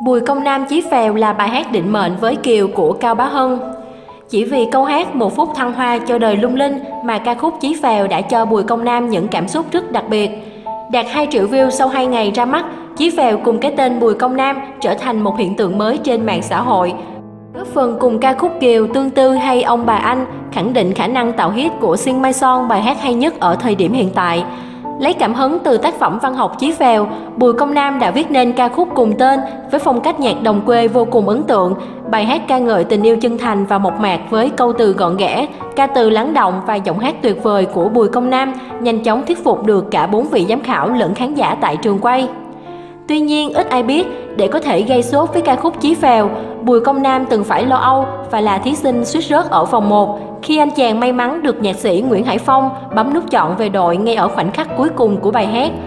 Bùi Công Nam Chí Phèo là bài hát định mệnh với Kiều của Cao Bá Hân. Chỉ vì câu hát Một phút thăng hoa cho đời lung linh mà ca khúc Chí Phèo đã cho Bùi Công Nam những cảm xúc rất đặc biệt. Đạt 2 triệu view sau 2 ngày ra mắt, Chí Phèo cùng cái tên Bùi Công Nam trở thành một hiện tượng mới trên mạng xã hội. Góp phần cùng ca khúc Kiều, Tương Tư hay Ông Bà Anh khẳng định khả năng tạo hit của Xin Mai Son, bài hát hay nhất ở thời điểm hiện tại. Lấy cảm hứng từ tác phẩm văn học Chí Phèo, Bùi Công Nam đã viết nên ca khúc cùng tên với phong cách nhạc đồng quê vô cùng ấn tượng. Bài hát ca ngợi tình yêu chân thành và mộc mạc với câu từ gọn ghẽ, ca từ lắng động và giọng hát tuyệt vời của Bùi Công Nam nhanh chóng thuyết phục được cả 4 vị giám khảo lẫn khán giả tại trường quay. Tuy nhiên, ít ai biết, để có thể gây sốt với ca khúc Chí Phèo, Bùi Công Nam từng phải lo âu và là thí sinh suýt rớt ở vòng 1 khi anh chàng may mắn được nhạc sĩ Nguyễn Hải Phong bấm nút chọn về đội ngay ở khoảnh khắc cuối cùng của bài hát.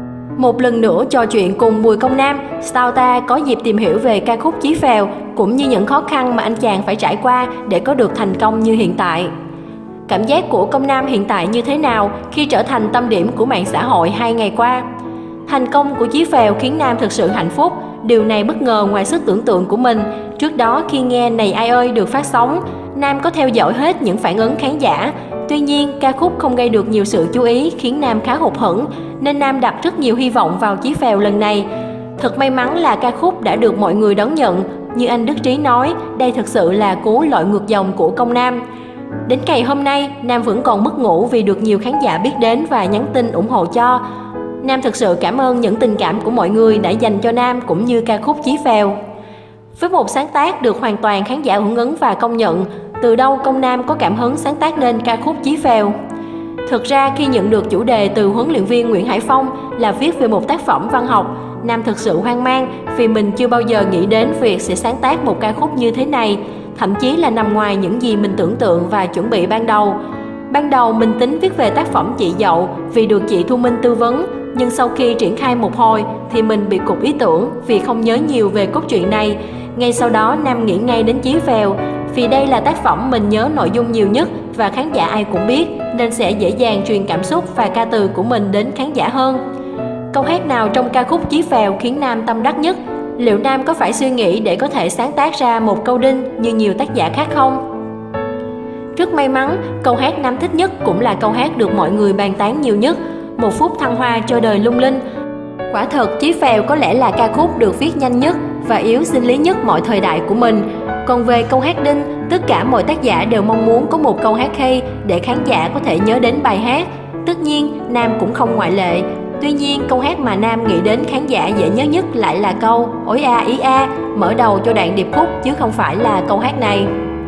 Một lần nữa trò chuyện cùng Bùi Công Nam, Sao Ta có dịp tìm hiểu về ca khúc Chí Phèo cũng như những khó khăn mà anh chàng phải trải qua để có được thành công như hiện tại. Cảm giác của Công Nam hiện tại như thế nào khi trở thành tâm điểm của mạng xã hội 2 ngày qua? Thành công của Chí Phèo khiến Nam thực sự hạnh phúc. Điều này bất ngờ ngoài sức tưởng tượng của mình. Trước đó khi nghe Này Ai Ơi được phát sóng, Nam có theo dõi hết những phản ứng khán giả. Tuy nhiên, ca khúc không gây được nhiều sự chú ý khiến Nam khá hụt hẫng, nên Nam đặt rất nhiều hy vọng vào Chí Phèo lần này. Thật may mắn là ca khúc đã được mọi người đón nhận. Như anh Đức Trí nói, đây thực sự là cú lội ngược dòng của Công Nam. Đến ngày hôm nay, Nam vẫn còn mất ngủ vì được nhiều khán giả biết đến và nhắn tin ủng hộ cho. Nam thực sự cảm ơn những tình cảm của mọi người đã dành cho Nam cũng như ca khúc Chí Phèo. Với một sáng tác được hoàn toàn khán giả hưởng ứng và công nhận, từ đâu Công Nam có cảm hứng sáng tác nên ca khúc Chí Phèo? Thực ra khi nhận được chủ đề từ huấn luyện viên Nguyễn Hải Phong là viết về một tác phẩm văn học, Nam thực sự hoang mang vì mình chưa bao giờ nghĩ đến việc sẽ sáng tác một ca khúc như thế này, thậm chí là nằm ngoài những gì mình tưởng tượng và chuẩn bị ban đầu. Ban đầu mình tính viết về tác phẩm Chị Dậu vì được chị Thu Minh tư vấn, nhưng sau khi triển khai một hồi thì mình bị cụt ý tưởng vì không nhớ nhiều về cốt truyện này. Ngay sau đó Nam nghĩ ngay đến Chí Phèo, vì đây là tác phẩm mình nhớ nội dung nhiều nhất và khán giả ai cũng biết nên sẽ dễ dàng truyền cảm xúc và ca từ của mình đến khán giả hơn. Câu hát nào trong ca khúc Chí Phèo khiến Nam tâm đắc nhất? Liệu Nam có phải suy nghĩ để có thể sáng tác ra một câu đinh như nhiều tác giả khác không? Rất may mắn, câu hát Nam thích nhất cũng là câu hát được mọi người bàn tán nhiều nhất, Một phút thăng hoa cho đời lung linh. Quả thật, Chí Phèo có lẽ là ca khúc được viết nhanh nhất và yếu sinh lý nhất mọi thời đại của mình. Còn về câu hát đinh, tất cả mọi tác giả đều mong muốn có một câu hát hay để khán giả có thể nhớ đến bài hát. Tất nhiên, Nam cũng không ngoại lệ. Tuy nhiên, câu hát mà Nam nghĩ đến khán giả dễ nhớ nhất lại là câu Ối a ý a, mở đầu cho đoạn điệp khúc chứ không phải là câu hát này.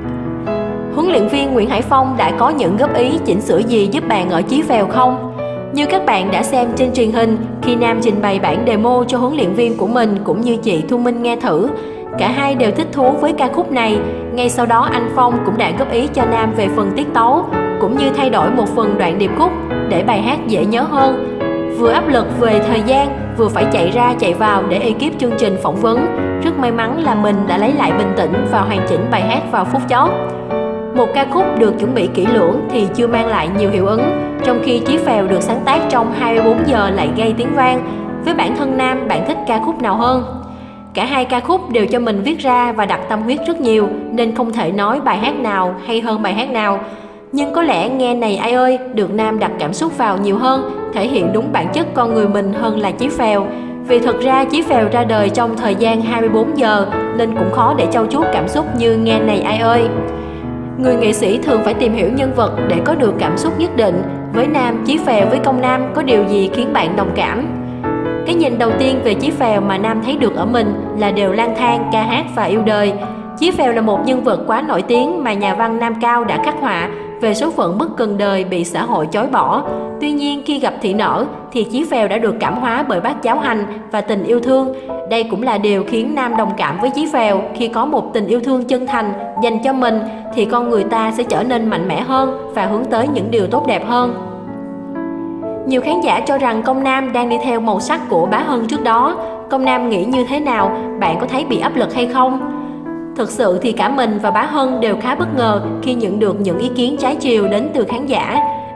Huấn luyện viên Nguyễn Hải Phong đã có những góp ý chỉnh sửa gì giúp bạn ở Chí Phèo không? Như các bạn đã xem trên truyền hình, khi Nam trình bày bản demo cho huấn luyện viên của mình cũng như chị Thu Minh nghe thử, cả hai đều thích thú với ca khúc này. Ngay sau đó anh Phong cũng đã góp ý cho Nam về phần tiết tấu, cũng như thay đổi một phần đoạn điệp khúc để bài hát dễ nhớ hơn. Vừa áp lực về thời gian, vừa phải chạy ra chạy vào để ekip chương trình phỏng vấn. Rất may mắn là mình đã lấy lại bình tĩnh và hoàn chỉnh bài hát vào phút chót. Một ca khúc được chuẩn bị kỹ lưỡng thì chưa mang lại nhiều hiệu ứng, trong khi Chí Phèo được sáng tác trong 24 giờ lại gây tiếng vang. Với bản thân Nam, bạn thích ca khúc nào hơn? Cả hai ca khúc đều cho mình viết ra và đặt tâm huyết rất nhiều, nên không thể nói bài hát nào hay hơn bài hát nào. Nhưng có lẽ nghe Này Ai Ơi được Nam đặt cảm xúc vào nhiều hơn, thể hiện đúng bản chất con người mình hơn là Chí Phèo. Vì thực ra Chí Phèo ra đời trong thời gian 24 giờ nên cũng khó để trau chuốt cảm xúc như nghe Này Ai Ơi. Người nghệ sĩ thường phải tìm hiểu nhân vật để có được cảm xúc nhất định. Với Nam, Chí Phèo với Công Nam có điều gì khiến bạn đồng cảm? Cái nhìn đầu tiên về Chí Phèo mà Nam thấy được ở mình là đều lang thang, ca hát và yêu đời. Chí Phèo là một nhân vật quá nổi tiếng mà nhà văn Nam Cao đã khắc họa về số phận bất cần đời bị xã hội chối bỏ. Tuy nhiên khi gặp Thị Nở thì Chí Phèo đã được cảm hóa bởi bác giáo hành và tình yêu thương. Đây cũng là điều khiến Nam đồng cảm với Chí Phèo. Khi có một tình yêu thương chân thành dành cho mình thì con người ta sẽ trở nên mạnh mẽ hơn và hướng tới những điều tốt đẹp hơn. Nhiều khán giả cho rằng Công Nam đang đi theo màu sắc của Bá Hân trước đó. Công Nam nghĩ như thế nào? Bạn có thấy bị áp lực hay không? Thực sự thì cả mình và Bá Hân đều khá bất ngờ khi nhận được những ý kiến trái chiều đến từ khán giả.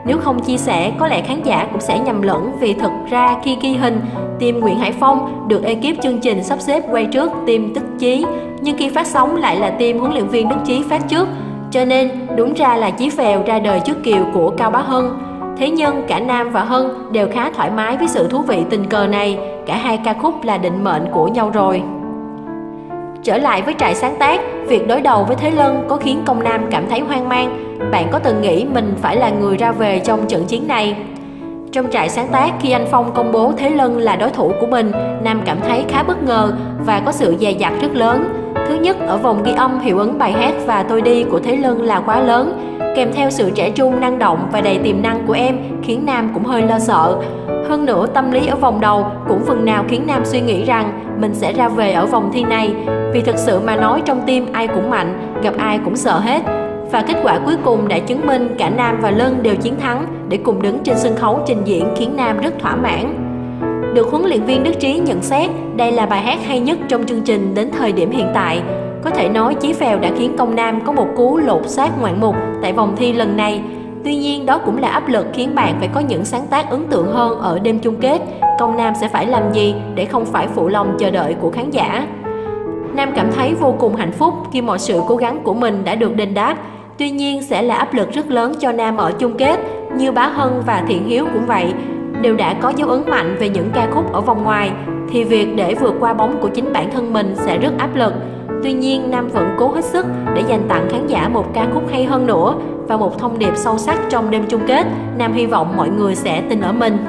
Nếu không chia sẻ, có lẽ khán giả cũng sẽ nhầm lẫn vì thực ra khi ghi hình, team Nguyễn Hải Phong được ekip chương trình sắp xếp quay trước team Đức Chí, nhưng khi phát sóng lại là team huấn luyện viên Đức Chí phát trước. Cho nên, đúng ra là Chí Phèo ra đời trước Kiều của Cao Bá Hân. Thế nhưng cả Nam và Hân đều khá thoải mái với sự thú vị tình cờ này, cả hai ca khúc là định mệnh của nhau rồi. Trở lại với trại sáng tác, việc đối đầu với Thế Lân có khiến Công Nam cảm thấy hoang mang. Bạn có từng nghĩ mình phải là người ra về trong trận chiến này? Trong trại sáng tác, khi anh Phong công bố Thế Lân là đối thủ của mình, Nam cảm thấy khá bất ngờ và có sự dè dặt rất lớn. Thứ nhất, ở vòng ghi âm, hiệu ứng bài hát và tôi đi của Thế Lân là quá lớn, kèm theo sự trẻ trung, năng động và đầy tiềm năng của em khiến Nam cũng hơi lo sợ. Hơn nữa, tâm lý ở vòng đầu cũng phần nào khiến Nam suy nghĩ rằng mình sẽ ra về ở vòng thi này, vì thực sự mà nói trong team ai cũng mạnh, gặp ai cũng sợ hết. Và kết quả cuối cùng đã chứng minh cả Nam và Lân đều chiến thắng để cùng đứng trên sân khấu trình diễn khiến Nam rất thỏa mãn. Được huấn luyện viên Đức Trí nhận xét đây là bài hát hay nhất trong chương trình đến thời điểm hiện tại. Có thể nói Chí Phèo đã khiến Công Nam có một cú lột xác ngoạn mục tại vòng thi lần này. Tuy nhiên đó cũng là áp lực khiến bạn phải có những sáng tác ấn tượng hơn ở đêm chung kết. Công Nam sẽ phải làm gì để không phải phụ lòng chờ đợi của khán giả? Nam cảm thấy vô cùng hạnh phúc khi mọi sự cố gắng của mình đã được đền đáp. Tuy nhiên sẽ là áp lực rất lớn cho Nam ở chung kết, như Bá Hân và Thiện Hiếu cũng vậy. Đều đã có dấu ấn mạnh về những ca khúc ở vòng ngoài, thì việc để vượt qua bóng của chính bản thân mình sẽ rất áp lực. Tuy nhiên, Nam vẫn cố hết sức để dành tặng khán giả một ca khúc hay hơn nữa và một thông điệp sâu sắc trong đêm chung kết. Nam hy vọng mọi người sẽ tin ở mình.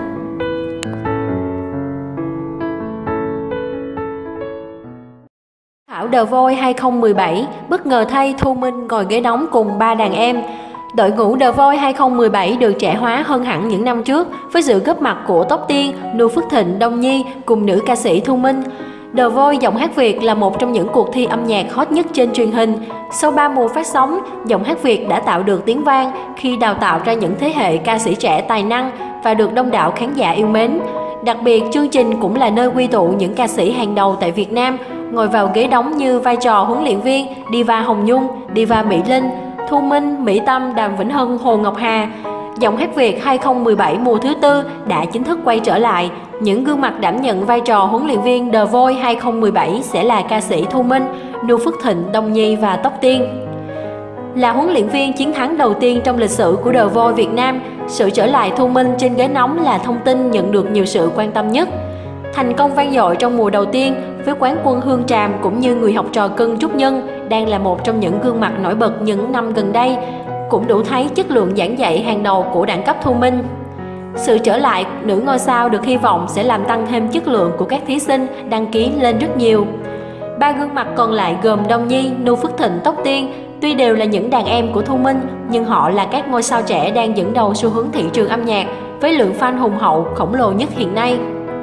Thảo The Voice 2017, bất ngờ thay Thu Minh ngồi ghế đóng cùng 3 đàn em. Đội ngũ The Voice 2017 được trẻ hóa hơn hẳn những năm trước với sự góp mặt của Tóc Tiên, Nu Phước Thịnh, Đông Nhi cùng nữ ca sĩ Thu Minh. The Voice giọng hát Việt là một trong những cuộc thi âm nhạc hot nhất trên truyền hình. Sau 3 mùa phát sóng, giọng hát Việt đã tạo được tiếng vang khi đào tạo ra những thế hệ ca sĩ trẻ tài năng và được đông đảo khán giả yêu mến. Đặc biệt, chương trình cũng là nơi quy tụ những ca sĩ hàng đầu tại Việt Nam ngồi vào ghế đóng như vai trò huấn luyện viên Diva Hồng Nhung, Diva Mỹ Linh, Thu Minh, Mỹ Tâm, Đàm Vĩnh Hưng, Hồ Ngọc Hà. Giọng hát Việt 2017 mùa thứ 4 đã chính thức quay trở lại. Những gương mặt đảm nhận vai trò huấn luyện viên The Voice 2017 sẽ là ca sĩ Thu Minh, Nu Phước Thịnh, Đông Nhi và Tóc Tiên. Là huấn luyện viên chiến thắng đầu tiên trong lịch sử của The Voice Việt Nam, sự trở lại Thu Minh trên ghế nóng là thông tin nhận được nhiều sự quan tâm nhất. Thành công vang dội trong mùa đầu tiên với quán quân Hương Tràm cũng như người học trò cưng Trúc Nhân đang là một trong những gương mặt nổi bật những năm gần đây, cũng đủ thấy chất lượng giảng dạy hàng đầu của đẳng cấp Thu Minh. Sự trở lại nữ ngôi sao được hy vọng sẽ làm tăng thêm chất lượng của các thí sinh đăng ký lên rất nhiều. 3 gương mặt còn lại gồm Đông Nhi, Nu Phước Thịnh, Tóc Tiên tuy đều là những đàn em của Thu Minh, nhưng họ là các ngôi sao trẻ đang dẫn đầu xu hướng thị trường âm nhạc với lượng fan hùng hậu khổng lồ nhất hiện nay.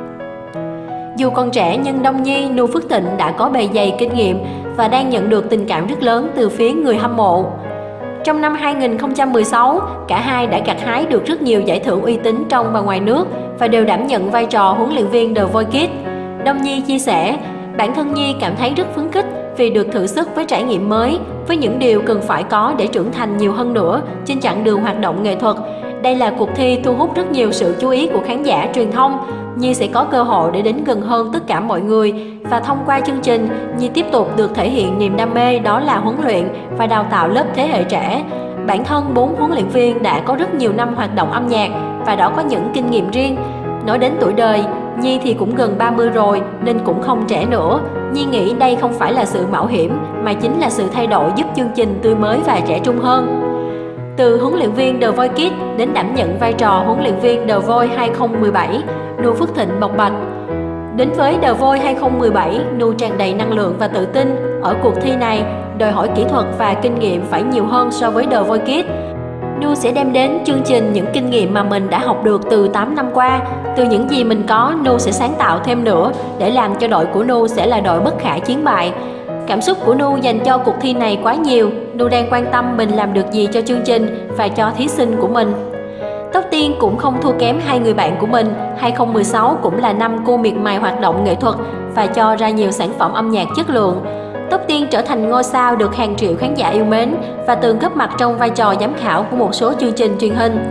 Dù còn trẻ nhưng Đông Nhi, Nu Phước Thịnh đã có bề dày kinh nghiệm và đang nhận được tình cảm rất lớn từ phía người hâm mộ. Trong năm 2016, cả hai đã gặt hái được rất nhiều giải thưởng uy tín trong và ngoài nước và đều đảm nhận vai trò huấn luyện viên The Voice Kids. Đông Nhi chia sẻ, bản thân Nhi cảm thấy rất phấn khích vì được thử sức với trải nghiệm mới, với những điều cần phải có để trưởng thành nhiều hơn nữa trên chặng đường hoạt động nghệ thuật. Đây là cuộc thi thu hút rất nhiều sự chú ý của khán giả truyền thông. Nhi sẽ có cơ hội để đến gần hơn tất cả mọi người và thông qua chương trình, Nhi tiếp tục được thể hiện niềm đam mê đó là huấn luyện và đào tạo lớp thế hệ trẻ. Bản thân 4 huấn luyện viên đã có rất nhiều năm hoạt động âm nhạc và đã có những kinh nghiệm riêng. Nói đến tuổi đời, Nhi thì cũng gần 30 rồi nên cũng không trẻ nữa. Nhi nghĩ đây không phải là sự mạo hiểm mà chính là sự thay đổi giúp chương trình tươi mới và trẻ trung hơn. Từ huấn luyện viên The Voice Kids đến đảm nhận vai trò huấn luyện viên The Voice 2017, Nu Phước Thịnh bộc bạch. Đến với The Voice 2017, Nu tràn đầy năng lượng và tự tin. Ở cuộc thi này, đòi hỏi kỹ thuật và kinh nghiệm phải nhiều hơn so với The Voice Kids. Nu sẽ đem đến chương trình những kinh nghiệm mà mình đã học được từ 8 năm qua. Từ những gì mình có, Nu sẽ sáng tạo thêm nữa để làm cho đội của Nu sẽ là đội bất khả chiến bại. Cảm xúc của Nu dành cho cuộc thi này quá nhiều. Nu đang quan tâm mình làm được gì cho chương trình và cho thí sinh của mình. Tóc Tiên cũng không thua kém hai người bạn của mình. 2016 cũng là năm cô miệt mài hoạt động nghệ thuật và cho ra nhiều sản phẩm âm nhạc chất lượng. Tóc Tiên trở thành ngôi sao được hàng triệu khán giả yêu mến và từng góp mặt trong vai trò giám khảo của một số chương trình truyền hình.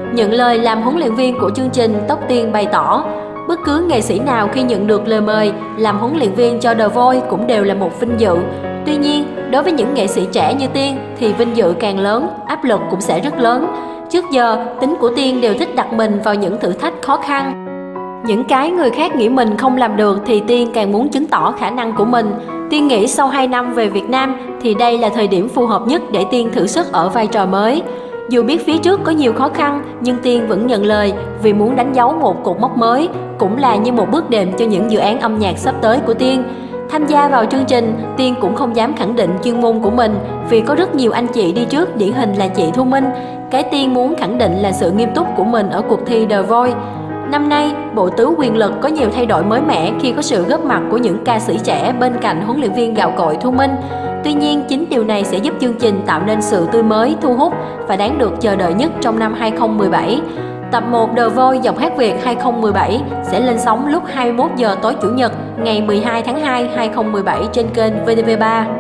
Nhận lời làm huấn luyện viên của chương trình, Tóc Tiên bày tỏ, bất cứ nghệ sĩ nào khi nhận được lời mời làm huấn luyện viên cho The Voice cũng đều là một vinh dự. Tuy nhiên, đối với những nghệ sĩ trẻ như Tiên thì vinh dự càng lớn, áp lực cũng sẽ rất lớn. Trước giờ, tính của Tiên đều thích đặt mình vào những thử thách khó khăn. Những cái người khác nghĩ mình không làm được thì Tiên càng muốn chứng tỏ khả năng của mình. Tiên nghĩ sau 2 năm về Việt Nam thì đây là thời điểm phù hợp nhất để Tiên thử sức ở vai trò mới. Dù biết phía trước có nhiều khó khăn, nhưng Tiên vẫn nhận lời vì muốn đánh dấu một cột mốc mới, cũng là như một bước đệm cho những dự án âm nhạc sắp tới của Tiên. Tham gia vào chương trình, Tiên cũng không dám khẳng định chuyên môn của mình vì có rất nhiều anh chị đi trước, điển hình là chị Thu Minh. Cái Tiên muốn khẳng định là sự nghiêm túc của mình ở cuộc thi The Voice. Năm nay, bộ tứ quyền lực có nhiều thay đổi mới mẻ khi có sự góp mặt của những ca sĩ trẻ bên cạnh huấn luyện viên gạo cội Thu Minh. Tuy nhiên, chính điều này sẽ giúp chương trình tạo nên sự tươi mới, thu hút và đáng được chờ đợi nhất trong năm 2017. Tập 1 The Voice Giọng hát Việt 2017 sẽ lên sóng lúc 21 giờ tối Chủ nhật ngày 12 tháng 2 2017 trên kênh VTV3.